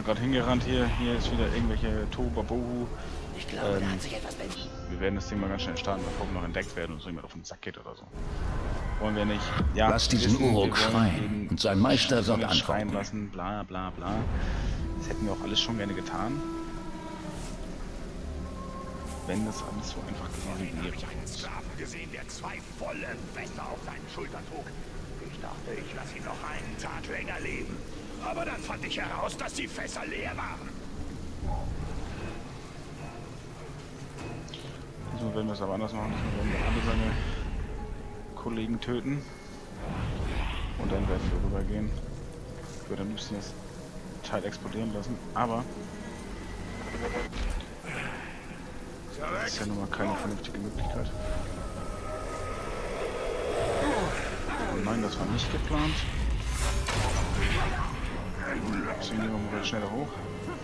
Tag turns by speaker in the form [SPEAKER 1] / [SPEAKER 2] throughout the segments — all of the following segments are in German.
[SPEAKER 1] mal gerade hingerannt hier. Hier ist wieder irgendwelche Tohuwabohu.
[SPEAKER 2] Ich glaube, da hat sich etwas bei...
[SPEAKER 1] Wir werden das Ding mal ganz schnell starten, bevor wir noch entdeckt werden und uns jemand auf den Sack geht oder so. Wollen wir nicht. Ja,
[SPEAKER 3] Lass diesen Uruk schreien und sein Meister wird
[SPEAKER 1] schreien
[SPEAKER 3] antworten.
[SPEAKER 1] lassen, bla bla bla. Das hätten wir auch alles schon gerne getan. Wenn das alles so einfach gewesen wäre.
[SPEAKER 4] Ich habe einen Sklaven gesehen, der 2 volle Fässer auf seinen Schultern trug. Ich dachte, ich lasse ihn noch einen Tag länger leben. Aber dann fand ich heraus, dass die Fässer leer waren.
[SPEAKER 1] So werden wir es aber anders machen. Wir werden alle seine Kollegen töten. Und dann werden wir rübergehen. Ich würde am liebsten das Teil explodieren lassen, aber das ist ja nun mal keine vernünftige Möglichkeit. Oh nein, das war nicht geplant. Deswegen gehen wir mal schneller hoch.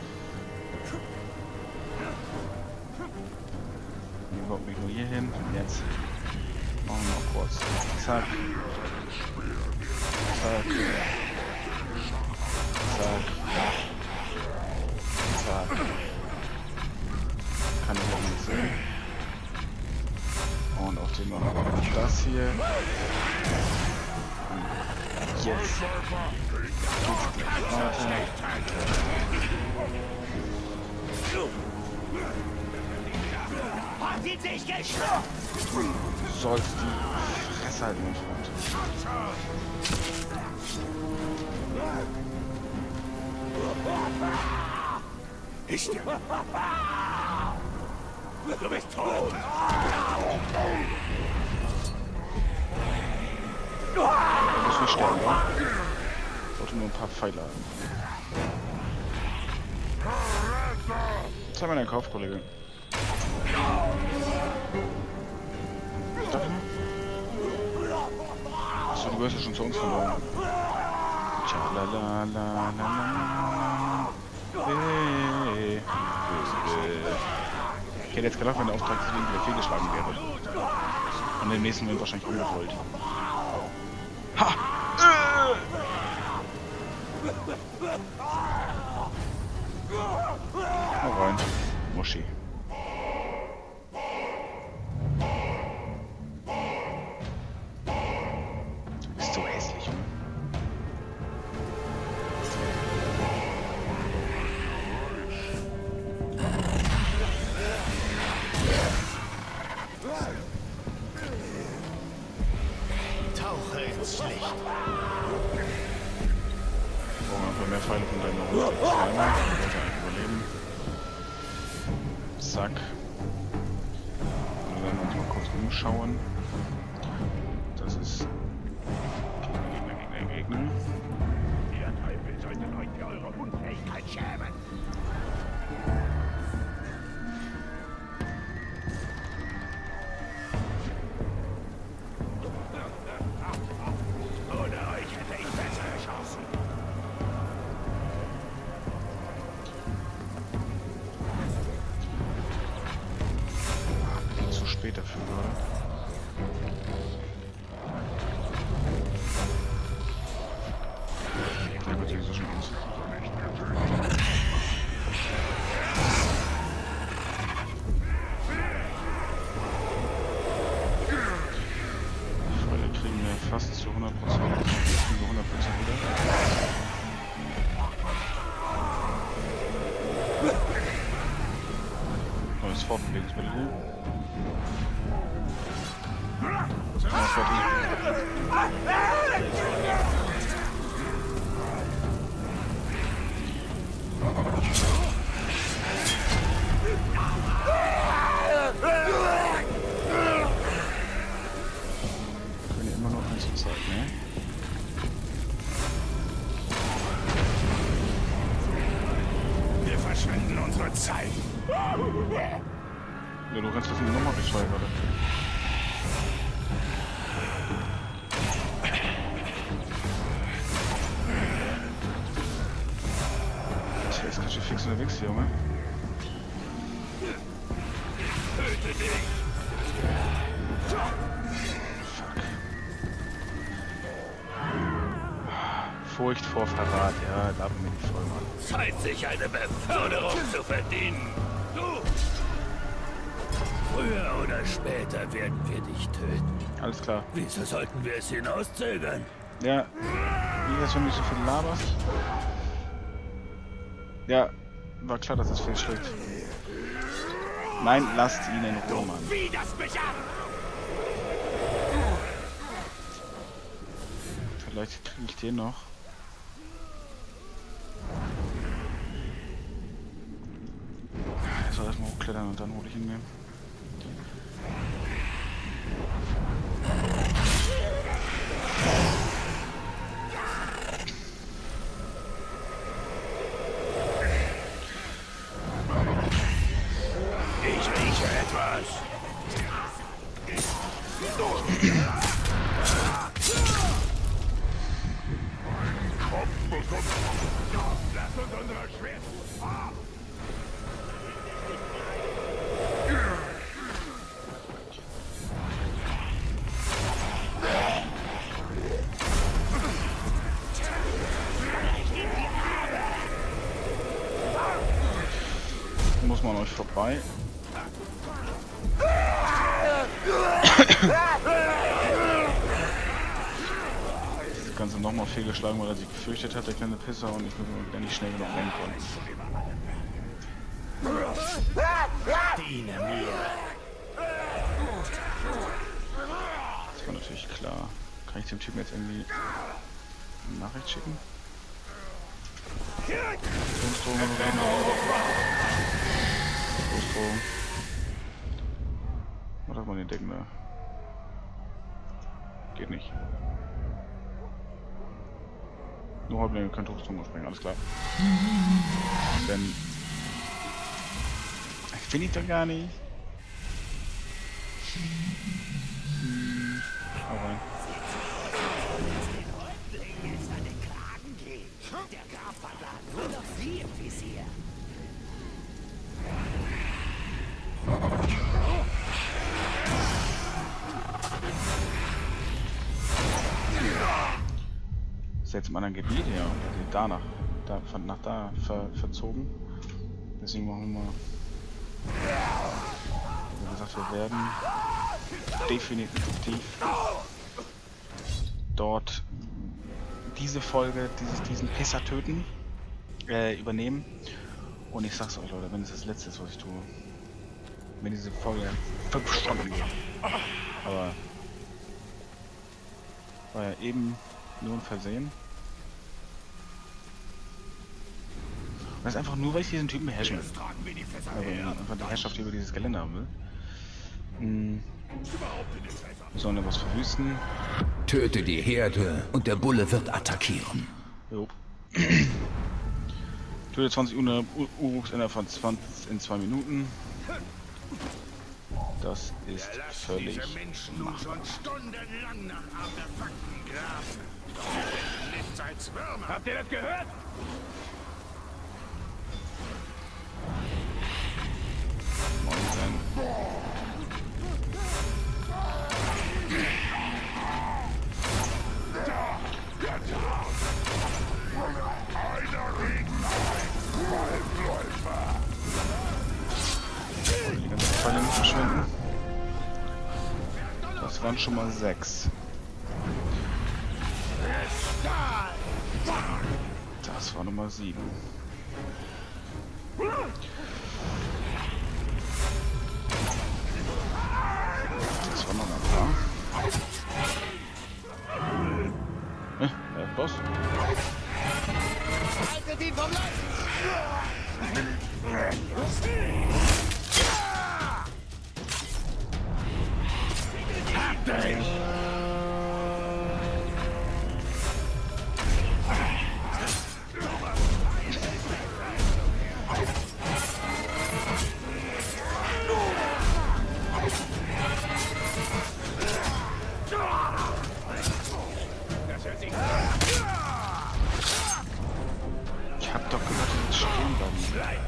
[SPEAKER 1] Hier kommt mich nur hier hin. Und jetzt machen wir noch kurz. Zack. Zack. Zack. Zack. Kann ich auch nicht sehen. Und auf dem machen wir noch das hier. Und jetzt geht's gleich weiter.
[SPEAKER 4] Hat ihn sich geschnappt!
[SPEAKER 1] Du sollst die Fresse halten, mein Freund.
[SPEAKER 4] Ich... Du bist tot!
[SPEAKER 1] Du musst nicht sterben, wa? Ich wollte nur ein paar Pfeile haben. Zeig mal deinen Kopf, Kollege. Achso, du gehörst ja schon zu uns verloren. Hey. Ich hätte jetzt gedacht, wenn der Auftrag deswegen wieder fehlgeschlagen wäre. Und den nächsten wird wahrscheinlich umgerollt. Ha! Hau rein, Muschi. Du bist so hässlich, Junge.
[SPEAKER 4] Tauche ins Licht.
[SPEAKER 1] Brauchen wir einfach mehr Pfeile von deiner Runde. Zweimal. Überleben. Zack. Wir werden uns mal kurz umschauen. Das ist Gegner.
[SPEAKER 4] Der Teufel sollte euch für eure Unfähigkeit schämen. Ohne euch hätte ich bessere Chancen.
[SPEAKER 1] Zu spät dafür, oder? Der wird sowieso schon aus. Die Pfeile kriegen wir fast zu 100%. Kriegen wir 100% wieder. Neues Fortbewegungsmittel hier. Ja, fertig. Können immer nur eins zur Zeit, ne?
[SPEAKER 4] Wir verschwenden unsere Zeit.
[SPEAKER 1] Ja, du rennst das nochmal durch zwei gerade. Tja, ist ganz schön fix unterwegs hier, Junge.
[SPEAKER 4] Töte dich!
[SPEAKER 1] Fuck. Furcht vor Verrat. Ja, da bin ich voll, Mann.
[SPEAKER 4] Zeit, sich eine Beförderung zu verdienen. Du! Früher oder später werden wir dich töten.
[SPEAKER 1] Alles klar.
[SPEAKER 4] Wieso sollten wir es hinauszögern?
[SPEAKER 1] Ja, wie jetzt, wenn du so viel laberst? Ja, war klar, dass das fehlschlägt. Nein, lasst ihn in Ruhe, Mann.
[SPEAKER 4] Wie das mich an!
[SPEAKER 1] Vielleicht kriege ich den noch. Ich soll erstmal hochklettern und dann hole ich ihn mir.
[SPEAKER 4] Ich rieche etwas. Lass uns unser Schwert.
[SPEAKER 1] Muss man euch vorbei. Das Ganze nochmal fehlgeschlagen, weil er sich gefürchtet hat, der kleine Pisser, und ich bin wieder nicht schnell genug reinkommen.
[SPEAKER 4] Diene mir.
[SPEAKER 1] Das war natürlich klar. Kann ich dem Typen jetzt irgendwie eine Nachricht schicken? Großdrohung. Was hat man den Decken da? Geht nicht. Nur Häuptlinge können Todesdrohung sprengen, alles klar. Denn finde ich doch gar nicht. Hau rein.
[SPEAKER 2] Der Graf hat nur noch Sie im Visier.
[SPEAKER 1] Ist jetzt im anderen Gebiet, ja, und danach, nach da verzogen. Deswegen machen wir mal. Wie gesagt, wir werden definitiv dort diese Folge, diesen Pisser töten, übernehmen. Und ich sag's euch, Leute, wenn es das letzte ist, was ich tue, wenn diese Folge 5 Stunden geht. Aber war ja eben nur ein Versehen. Und das ist einfach nur, weil ich diesen Typen beherrschen will. Also einfach die Herrschaft über dieses Gelände haben will. Wir sollen ja was verwüsten.
[SPEAKER 3] Töte die Herde und der Bulle wird attackieren.
[SPEAKER 1] Jo. Töte 20 Uruks innerhalb von 2 Minuten. Das ist völlig machbar.
[SPEAKER 4] Stundenlang nach Artefakten graben. Doch nichts als Würmer. Habt ihr das gehört?
[SPEAKER 1] Die ganzen Pfeile nicht verschwinden. Das waren schon mal 6. Das war Nummer 7. Das war noch ein paar. Boss.
[SPEAKER 2] Haltet ihn vom Leib!
[SPEAKER 1] Ich hab doch gesagt, dass es stehen bleiben.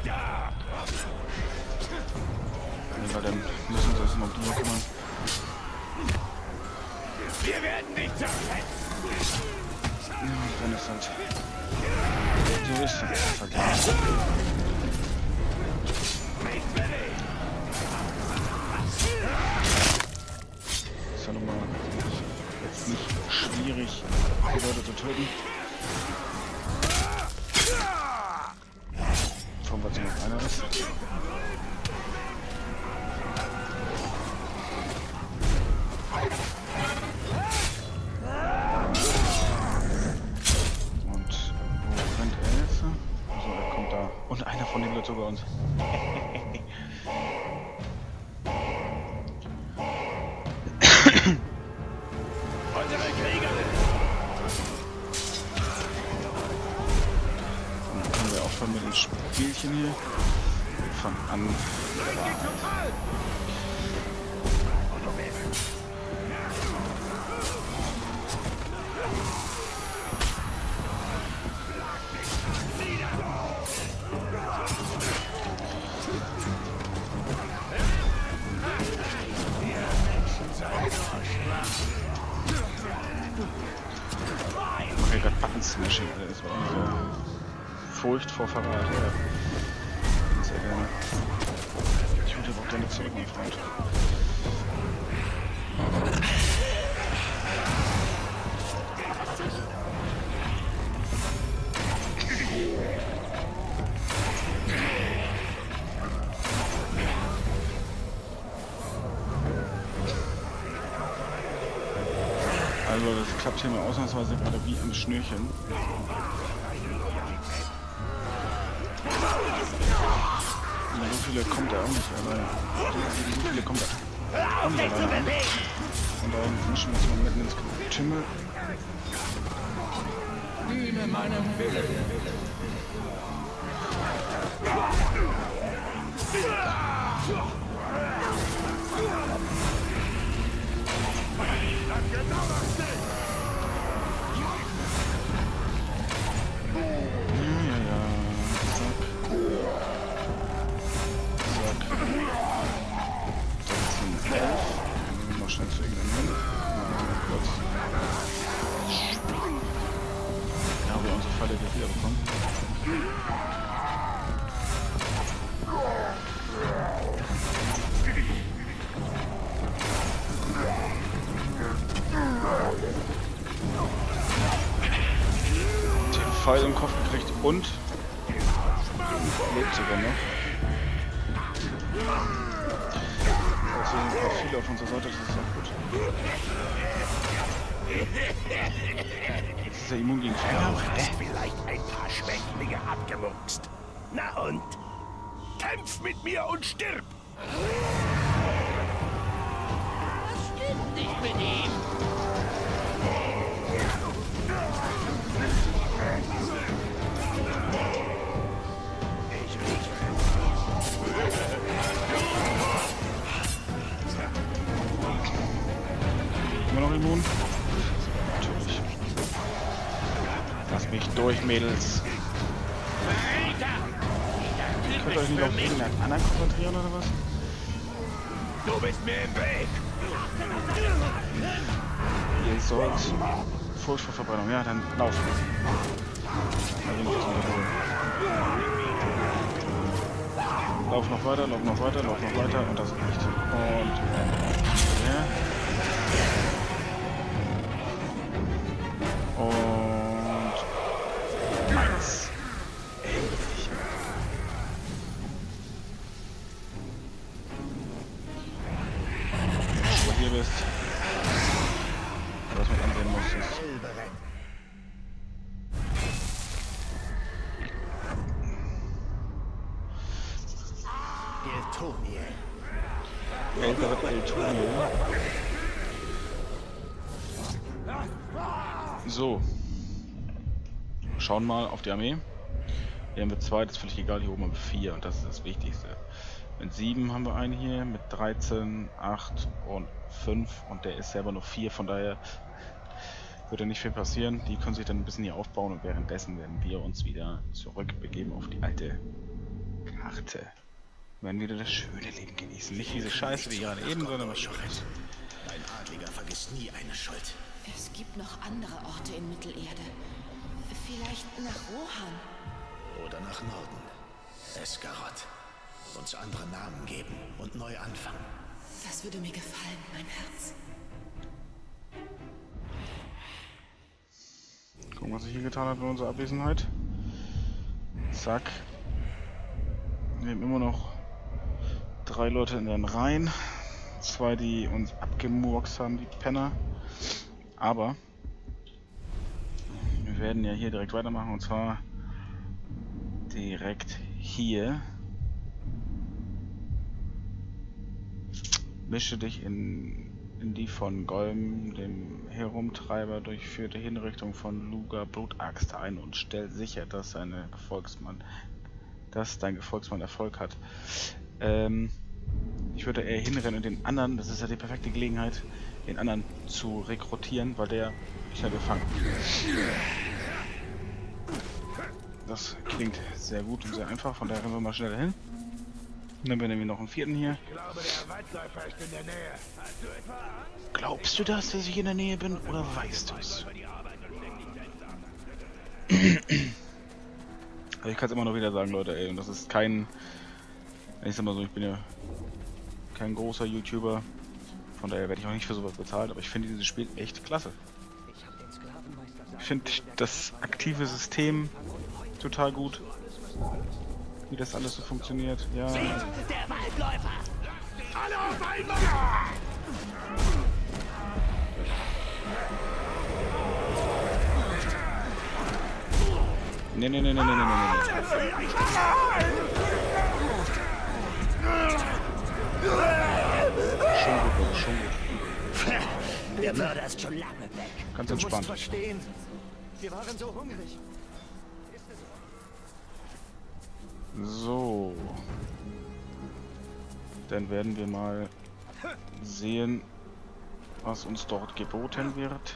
[SPEAKER 1] Nee, weil dann müssen wir uns noch drum kümmern.
[SPEAKER 4] Wir werden dich zerfetzen.
[SPEAKER 1] Dann ist halt so ist es halt. Ist ja nochmal jetzt nicht schwierig, die Leute zu töten. Schauen wir, was noch einer ist. Und einer von denen wird sogar uns.
[SPEAKER 4] Unsere Kriegerin!
[SPEAKER 1] Dann können wir aufhören mit den Spielchen hier. Wir fangen an mit der Wahrheit. Ich mache gerade Button-Smashing, Alter. Das war unsere Furcht vor Verrat. Ja. Sehr gerne. Ich würde aber auch gerne zurück, mein Freund. Also das klappt hier mal ausnahmsweise gerade wie am Schnürchen. So viele kommt er auch nicht allein. So viele kommt er auch nicht allein. Und da mischen wir uns mal mitten ins Getümmel.
[SPEAKER 3] Diene meinem Willen.
[SPEAKER 1] Pfeil im Kopf gekriegt und lebt sogar noch. Also ein paar viele auf unserer Seite, das ist auch gut. Jetzt ist er immun gegen Feuer.
[SPEAKER 4] Hast vielleicht ein paar Schwächlinge abgemurkst. Na und? Kämpf mit mir und stirb!
[SPEAKER 2] Was stimmt nicht mit ihm?
[SPEAKER 1] Immer noch immun? Natürlich. Lass mich durch, Mädels. Könnt ihr euch nicht auf irgendeinen anderen konzentrieren oder was?
[SPEAKER 4] Du bist mir im Weg!
[SPEAKER 1] Ihr sollt Furcht vor Verbrennung. Ja, dann laufen. Also nicht das Unterholen. Lauf noch weiter, lauf noch weiter, lauf noch weiter und das reicht. Und ja. Und eins. Endlich. Wenn du hier bist, was man ansehen muss, ist Eltoniel. So. Schauen mal auf die Armee. Hier haben wir 2, das ist völlig egal, hier oben haben wir 4 und das ist das Wichtigste. Mit 7 haben wir einen hier, mit 13, 8 und 5 und der ist selber noch 4, von daher wird ja nicht viel passieren. Die können sich dann ein bisschen hier aufbauen und währenddessen werden wir uns wieder zurückbegeben auf die alte Karte. Wir werden wieder das schöne Leben genießen. Nicht diese Scheiße wie gerade eben, sondern was Schönes.
[SPEAKER 5] Ein Adliger vergisst nie eine Schuld. Es gibt noch andere Orte in Mittelerde. Vielleicht nach Rohan.
[SPEAKER 4] Oder nach Norden. Esgaroth. Uns andere Namen geben und neu anfangen.
[SPEAKER 5] Das würde mir gefallen, mein Herz.
[SPEAKER 1] Gucken, was sich hier getan hat in unserer Abwesenheit. Zack. Wir haben immer noch 3 Leute in den Reihen. 2, die uns abgemurkst haben, die Penner. Aber wir werden ja hier direkt weitermachen, und zwar direkt hier. Mische dich in die von Golm, dem Herumtreiber, durchführte Hinrichtung von Luga Blutaxt ein und stell sicher, dass dein Gefolgsmann Erfolg hat. Ich würde eher hinrennen und den anderen, das ist ja die perfekte Gelegenheit, den anderen zu rekrutieren, weil der ist ja gefangen. Das klingt sehr gut und sehr einfach, von daher rennen wir mal schneller hin. Dann haben wir nämlich noch einen 4. hier.
[SPEAKER 4] Ich glaube, der Waldläufer ist in der Nähe. Hast du etwa Angst?
[SPEAKER 1] Glaubst du das, dass ich in der Nähe bin, oder weißt du es? Also ich kann es immer noch wieder sagen, Leute, ey, und das ist kein... Ich sag mal so, ich bin ja kein großer YouTuber, von daher werde ich auch nicht für sowas bezahlt, aber ich finde dieses Spiel echt klasse. Ich finde das aktive System total gut, wie das alles so funktioniert. Ja.
[SPEAKER 2] Der Waldläufer!
[SPEAKER 4] Alle auf einmal!
[SPEAKER 1] Nee. Schon gut, schon gut.
[SPEAKER 2] Der Mörder ist schon lange weg.
[SPEAKER 1] Ganz entspannt.
[SPEAKER 2] Verstehen. Wir waren so hungrig.
[SPEAKER 1] So. Dann werden wir mal sehen, was uns dort geboten wird.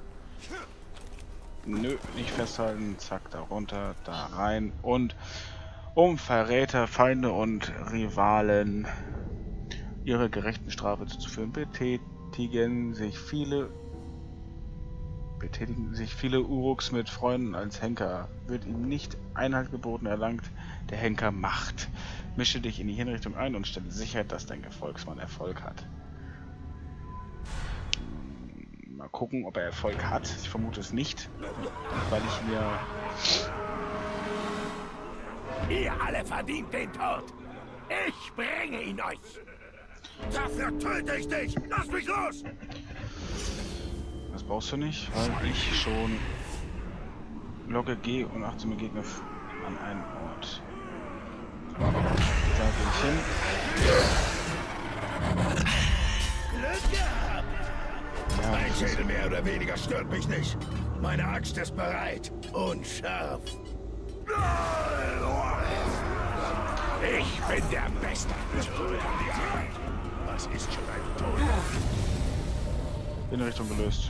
[SPEAKER 1] Nö, nicht festhalten. Zack, da runter, da rein. Und um Verräter, Feinde und Rivalen ihre gerechten Strafe zuzuführen, betätigen sich viele Uruks mit Freunden als Henker. Wird ihm nicht Einhalt geboten, erlangt der Henker Macht. Mische dich in die Hinrichtung ein und stelle sicher, dass dein Gefolgsmann Erfolg hat. Mal gucken, ob er Erfolg hat. Ich vermute es nicht, weil ich mir...
[SPEAKER 4] Ihr alle verdient den Tod. Ich bringe ihn euch. Dafür töte ich dich. Lass mich los.
[SPEAKER 1] Das brauchst du nicht, weil ich schon logge G und achte mir Gegner an einen Ort. Da gehe ich hin.
[SPEAKER 4] Glück gehabt.
[SPEAKER 1] Ja,
[SPEAKER 4] Mein Schädel mehr oder weniger stört mich nicht. Meine Axt ist bereit und scharf. Ich bin der Beste. Was ist schon ein Tod?
[SPEAKER 1] Hinrichtung gelöst.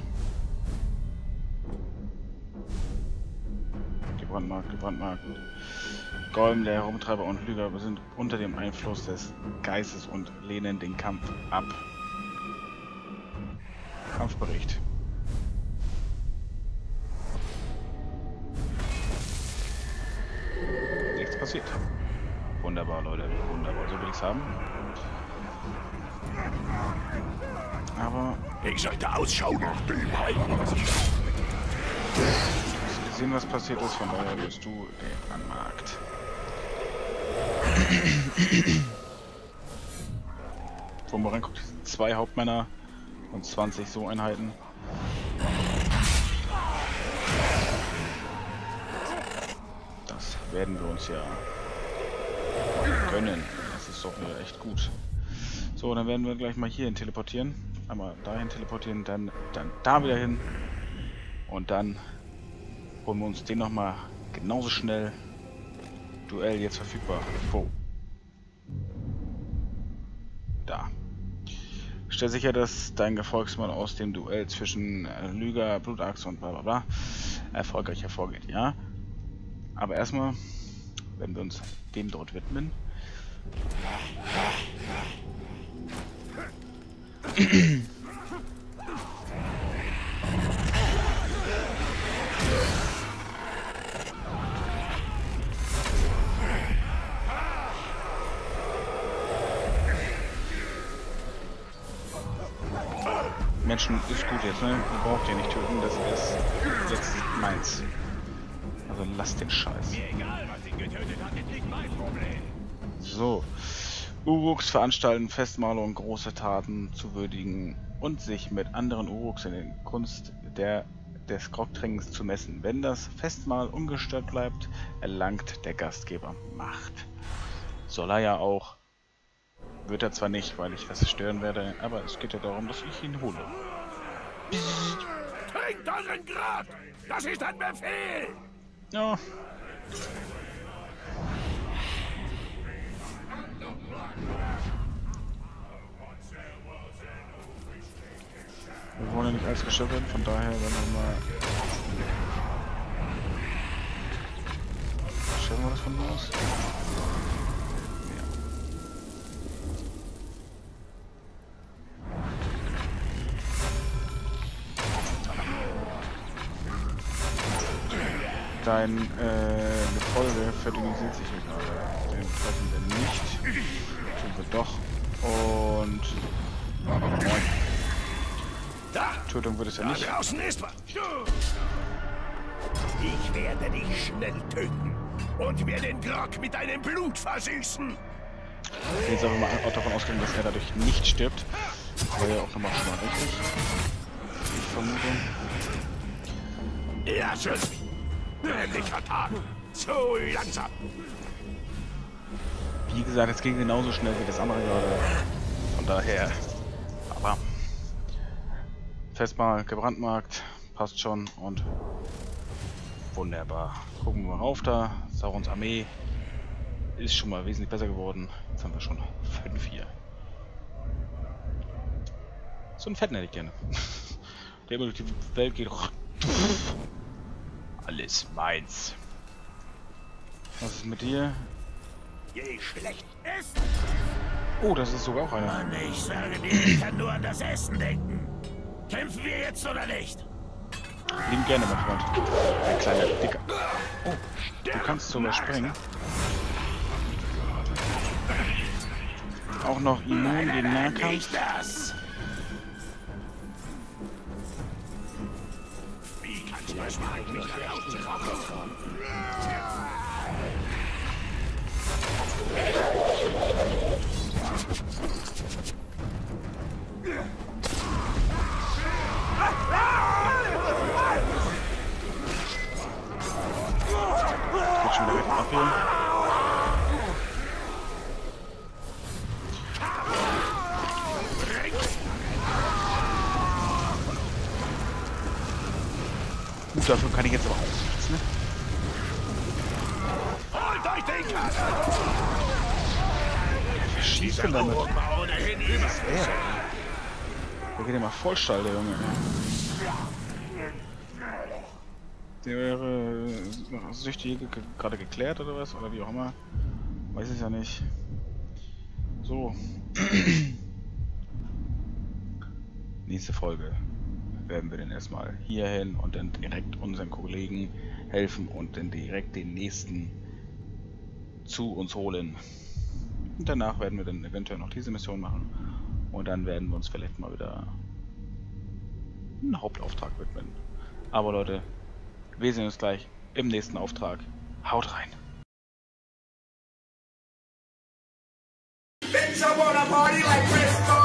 [SPEAKER 1] Gebrandmarkt. Golm, der Herumtreiber und Lüger sind unter dem Einfluss des Geistes und lehnen den Kampf ab. Kampfbericht. Nichts passiert. Wunderbar, Leute. Wunderbar. So will ich's haben. Aber
[SPEAKER 4] Ich sollte Ausschau nach dem halten, was ich
[SPEAKER 1] gesehen, was passiert ist, von daher bist du der Markt. Wo man reinguckt, 2 Hauptmänner und 20 so Einheiten. Das werden wir uns ja gönnen. Das ist doch wieder echt gut. So, dann werden wir gleich mal hierhin teleportieren. Einmal dahin teleportieren, dann da wieder hin. Und dann holen wir uns den nochmal genauso schnell. Duell jetzt verfügbar. Wo? Da. Stell sicher, dass dein Gefolgsmann aus dem Duell zwischen Lüger, Blutaxt und bla bla bla erfolgreich hervorgeht, ja? Aber erstmal werden wir uns dem dort widmen. Menschen ist gut jetzt, ne? Ihr braucht ihr nicht töten, das ist jetzt meins. Also lasst den Scheiß.
[SPEAKER 4] Mir egal, was ihn getötet hat, ist nicht mein Problem.
[SPEAKER 1] So. Uruks veranstalten Festmahle und große Taten zu würdigen und sich mit anderen Uruks in der Kunst des Grogtrinkens zu messen. Wenn das Festmahl ungestört bleibt, erlangt der Gastgeber Macht. Soll er ja auch. Wird er zwar nicht, weil ich das stören werde, aber es geht ja darum, dass ich ihn hole.
[SPEAKER 4] Trinkt euren Grog! Das ist ein Befehl!
[SPEAKER 1] Ja. Wir wollen ja nicht alles gestört werden, von daher werden wir mal... Stellen wir das von mir aus? Dein Gefolge verdünnisiert sich hier gerade. Den treffen wir nicht. Tun wir doch. Und... Moin. Tötung wird es ja nicht.
[SPEAKER 4] Draußen ist was. Ich werde dich schnell töten und mir den Grog mit deinem Blut versüßen.
[SPEAKER 1] Ich will jetzt auch davon ausgehen, dass er dadurch nicht stirbt. Das wäre ja auch nochmal schon mal richtig. Ich vermute.
[SPEAKER 4] Ja, tschüss. Nämlich vertan. Zu langsam.
[SPEAKER 1] Wie gesagt, es ging genauso schnell wie das andere gerade. Von daher. Aber. Festmahl gebrandmarkt. Passt schon. Und. Wunderbar. Gucken wir mal rauf da. Saurons Armee ist schon mal wesentlich besser geworden. Jetzt haben wir schon 5 hier. So einen Fetten hätte ich gerne. Der immer durch die Welt geht. Alles meins. Was ist mit dir?
[SPEAKER 4] Je schlecht ist.
[SPEAKER 1] Oh, das ist sogar auch einer.
[SPEAKER 4] Mann, ich sage dir, ich kann nur an das Essen denken. Kämpfen wir jetzt oder nicht?
[SPEAKER 1] Lieben gerne, mein Freund. Ein kleiner Dicker. Oh, du kannst sogar springen. Auch noch immun gegen Nahkampf.
[SPEAKER 4] Nicht das. Wie kannst du es wagen, mich da rauszukommen?
[SPEAKER 1] Geht schon direkt ab hier. Gut, dafür kann ich jetzt aber auch nichts, ne?
[SPEAKER 4] Holt euch den Kasten!
[SPEAKER 1] Was schießt denn damit?
[SPEAKER 4] War ohnehin überflüssig.
[SPEAKER 1] Der geht ja mal Vollstall, der Junge. Der wäre Süchtige gerade geklärt oder was? Oder wie auch immer. Weiß ich ja nicht. So. Nächste Folge werden wir dann erstmal hierhin und dann direkt unseren Kollegen helfen und dann direkt den nächsten zu uns holen. Und danach werden wir dann eventuell noch diese Mission machen und dann werden wir uns vielleicht mal wieder einen Hauptauftrag widmen. Aber Leute, wir sehen uns gleich im nächsten Auftrag. Haut rein!
[SPEAKER 6] Bitch, I wanna party like Frisco.